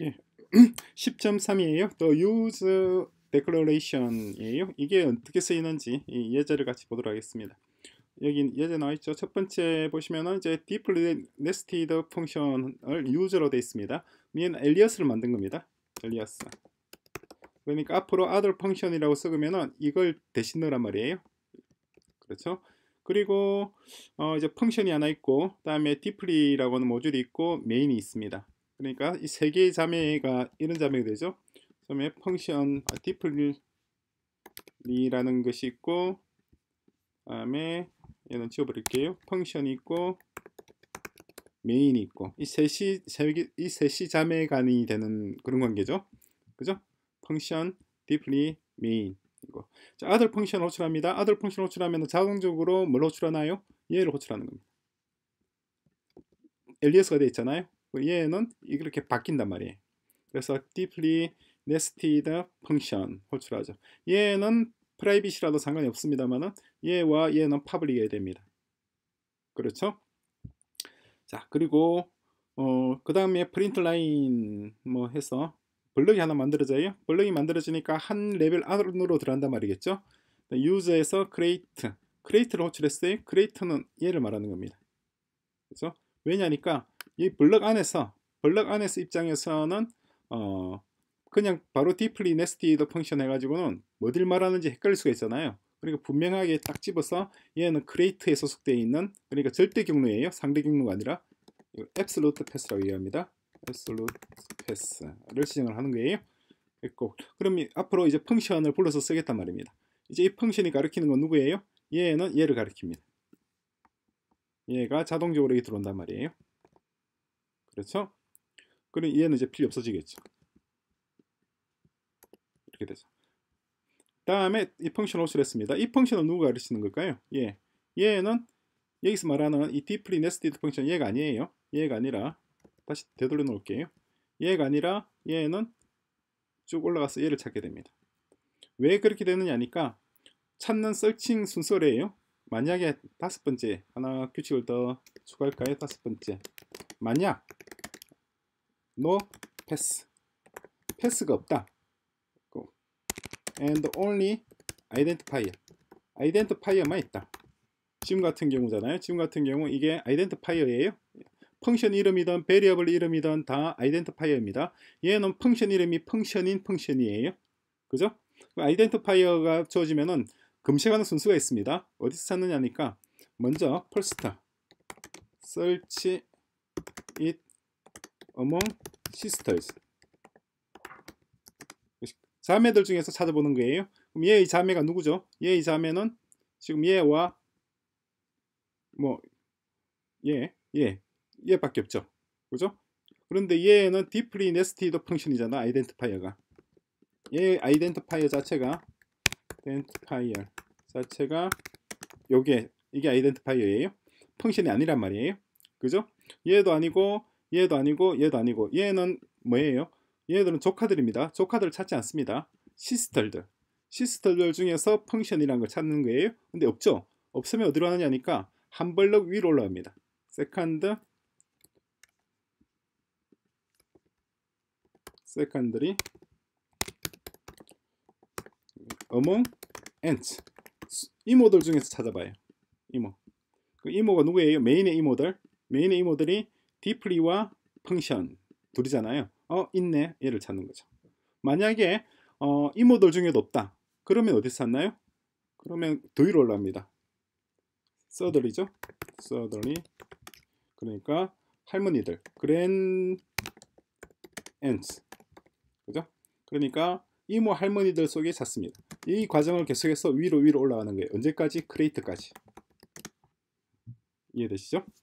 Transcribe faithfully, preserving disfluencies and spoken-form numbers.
예. 십 점 삼이에요. 또 use declaration이에요. 이게 어떻게 쓰이는지 이 예제를 같이 보도록 하겠습니다. 여기 예제 나와 있죠. 첫 번째 보시면은 이제 deeply nested 펑션을 use로 되어 있습니다. 얘는 alias를 만든 겁니다. alias. 그러니까 앞으로 other 펑션이라고 쓰면은 이걸 대신 넣으란 말이에요. 그렇죠? 그리고 어 이제 펑션이 하나 있고, 그다음에 deeply라고 하는 모듈이 있고, main이 있습니다. 그러니까 이 세 개의 자매가 이런 자매가 되죠. 그다음에 펑션 아, deeply라는 것이 있고, 그다음에 얘는 지워버릴게요. 펑션이 있고, 메인이 있고, 이 셋이 이 셋이 자매간이 되는 그런 관계죠. 그죠? 펑션, deeply, main. 이거. 자, other 펑션 호출합니다. other 펑션 호출하면 자동적으로 뭘 호출하나요? 얘를 호출하는 겁니다. alias가 되어 있잖아요. 얘는 이렇게 바뀐단 말이에요. 그래서 deeply nested 펑션 호출하죠. 얘는 프라이빗이라도 상관이 없습니다만은 얘와 얘는 public이어야 됩니다. 그렇죠? 자, 그리고 어, 그 다음에 프린트 라인 뭐 해서 블럭이 하나 만들어져요. 블럭이 만들어지니까 한 레벨 안으로 들어간단 말이겠죠. 유저에서 create, create를 호출했어요. create는 얘를 말하는 겁니다. 그래서 왜냐니까 이 블럭 안에서 블럭 안에서 입장에서는 어 그냥 바로 deeply nested 펑션 해가지고는 어딜 말하는지 헷갈릴 수가 있잖아요. 그러니까 분명하게 딱 집어서 얘는 create에 소속되어 있는, 그러니까 절대 경로예요. 상대 경로가 아니라 absolute pass라고 얘기합니다. absolute pass를 지정을 하는 거예요. 있고, 그럼 앞으로 이제 펑션을 불러서 쓰겠단 말입니다. 이제 이 펑션이 가리키는 건 누구예요? 얘는 얘를 가리킵니다. 얘가 자동적으로 여기 들어온단 말이에요. 그렇죠? 그럼 얘는 이제 필요 없어지겠죠. 이렇게 되죠. 다음에 이 펑션 호출했습니다. 이 펑션은 누가 가르치는 걸까요? 얘. 얘는 여기서 말하는 이 deeply nested 펑션 얘가 아니에요. 얘가 아니라 다시 되돌려 놓을게요. 얘가 아니라 얘는 쭉 올라가서 얘를 찾게 됩니다. 왜 그렇게 되느냐니까 찾는 서칭 순서래요. 만약에 다섯 번째 하나 규칙을 더 추가할까요? 다섯 번째 만약 no pass 패스가 없다. and only identifier identifier만 있다. 지금 같은 경우잖아요. 지금 같은 경우 이게 identifier예요. 펑션 이름이든 베리어블 이름이든 다 identifier입니다. 얘는 펑션 이름이 펑션인 펑션이에요. 그죠? identifier가 주어지면은 검색하는 순서가 있습니다. 어디서 찾느냐니까 먼저 first search it among sisters, 자매들 중에서 찾아보는 거예요. 그럼 얘의 자매가 누구죠? 얘의 자매는 지금 얘와 뭐 얘, 얘, 얘밖에 없죠. 그죠? 그런데 얘는 deeply nested 펑션이잖아. identifier가. 얘 identifier 자체가 identifier 자체가 요게 이게 identifier예요. 펑션이 아니란 말이에요. 그죠? 얘도 아니고 얘도 아니고 얘도 아니고 얘는 뭐예요? 얘들은 조카들입니다. 조카들을 찾지 않습니다. 시스터들. 시스터들 중에서 펑션이라는 걸 찾는 거예요. 근데 없죠? 없으면 어디로 하느냐니까 한 블럭 위로 올라갑니다. 세컨드 세컨드리 among ants. 이모들 중에서 찾아봐요. 이모. 그 이모가 누구예요? 메인의 이모들. 메인의 이모들이 deeply와 펑션 둘이잖아요. 어 있네. 얘를 찾는 거죠. 만약에 어, 이모들 중에도 없다. 그러면 어디서 찾나요? 그러면 더 위로 올라갑니다. 서더리죠. 서더리. 그러니까 할머니들. 그랜 앤츠. 그죠? 그러니까 이모 할머니들 속에 찾습니다. 이 과정을 계속해서 위로 위로 올라가는 거예요. 언제까지? 크레이트까지. 이해되시죠?